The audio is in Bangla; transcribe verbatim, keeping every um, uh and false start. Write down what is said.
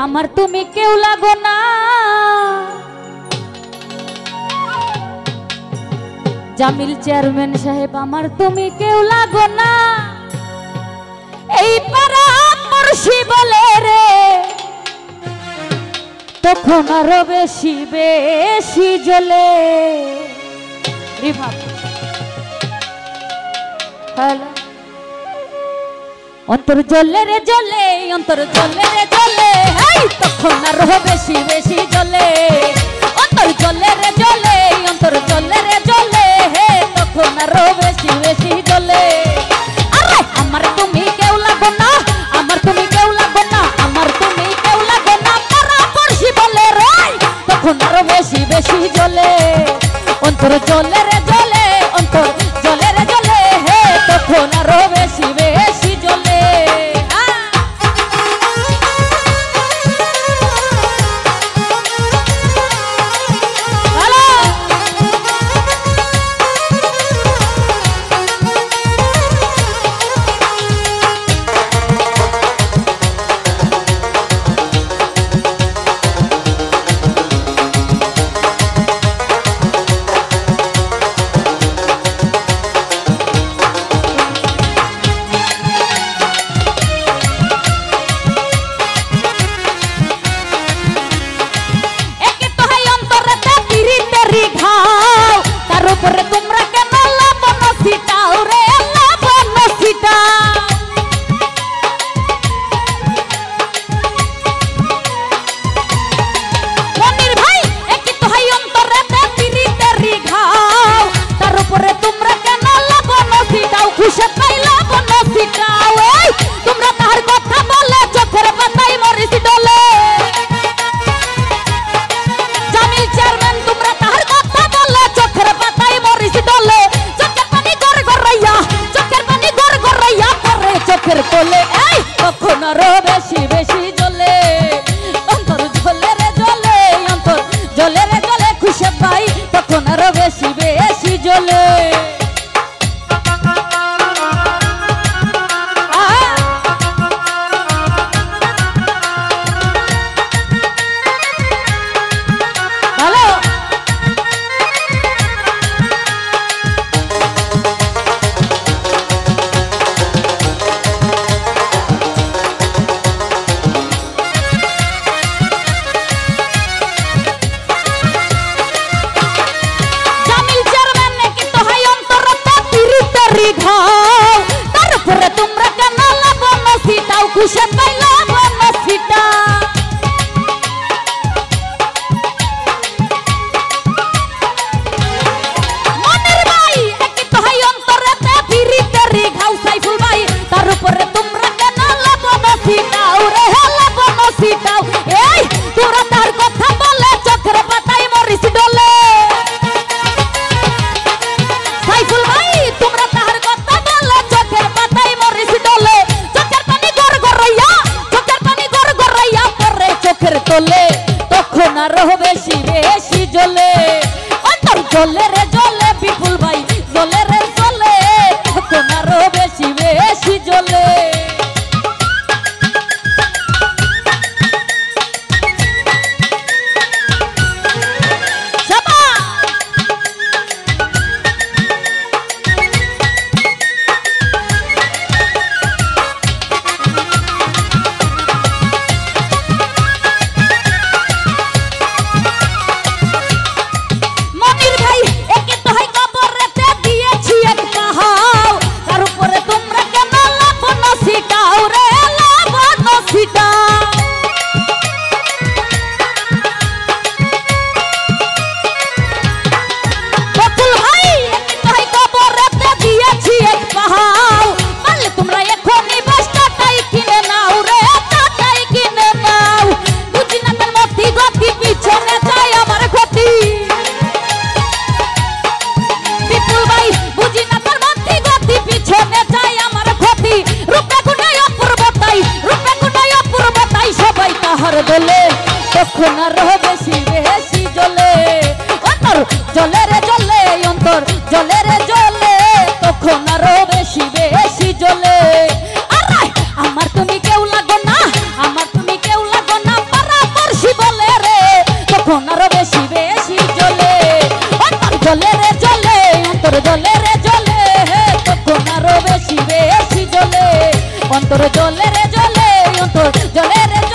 আমার তুমি কেউ লাগো না। জামিল চেয়ারম্যান সাহেব আমার তুমি কেউ লাগো না। এই পাড়া মুর্শি বলে রে তখন আরো বেশি বেশি জ্বলে। হ্যালো অন্তর জ্বলে রে জ্বলে, অন্তর জ্বলে রে জ্বলে, তখন আরো বেশি বেশি জ্বলে। অন্তর জ্বলে রে জ্বলে, অন্তর জ্বলে রে জ্বলে, তখন আরো বেশি বেশি জ্বলে। আরে আমার তুমি কেউ লাগো না, আমার তুমি কেউ লাগো না, আমার তুমি কেউ লাগো না। পাড়া পড়শি বলে রে তখন আরো বেশি বেশি জ্বলে। অন্তর জ্বলে রে জ্বলে, অন্তর জ্বলে রে জ্বলে, তখন আরো বেশি বেশি জ্বলে। তখন আরো বেশি বেশি জ্বলে। অন্তর জ্বলে রে জ্বলে, অন্তর জ্বলে রে জ্বলে, খুশি পাই তখন আরো বেশি বেশি জ্বলে। তারপরে তোমরা কেন লাবণ ছিটাও, খুশি পাই লাবণ ছিটা। মনের ভাই একই তো হাই অন্তরেতে ফিরিতেরি ঘাও সাইফুল ভাই, তারপরে তোমরা কেন লাবণ ছিটাও রে লাবণ ছিটাও। এই তোরা তার কথা বলে চোখের পাতায় মরিস ডলে। সাইফুল ভাই তোমরা তার কথা বলে চোখের পাতায় মরিস ডলে। চোখের পানি গড় গড়াইয়া, চোখের পানি গড় গড়াইয়া পরে চোখের তোলে তখন আরো বেশি বেশি জ্বলে। অন্তর জ্বলে রে জ্বলে বিপুল ভাই জ্বলে রে জ্বলে, তখন আরো বেশি বেশি জ্বলে। দোলে তখন আরো বেশি বেশি জ্বলে। অন্তর জ্বলে রে জ্বলে, অন্তর জ্বলে রে জ্বলে, তখন আরো বেশি বেশি জ্বলে। আরে আমার তুমি কেউ লাগো না, আমার তুমি কেউ লাগো না। তখন আরো বেশি বেশি জ্বলে অন্তর জ্বলে রে জ্বলে অন্তর জ্বলে রে জ্বলে হে তখন আরো বেশি বেশি জ্বলে অন্তর জ্বলে রে জ্বলে অন্তর জ্বলে রে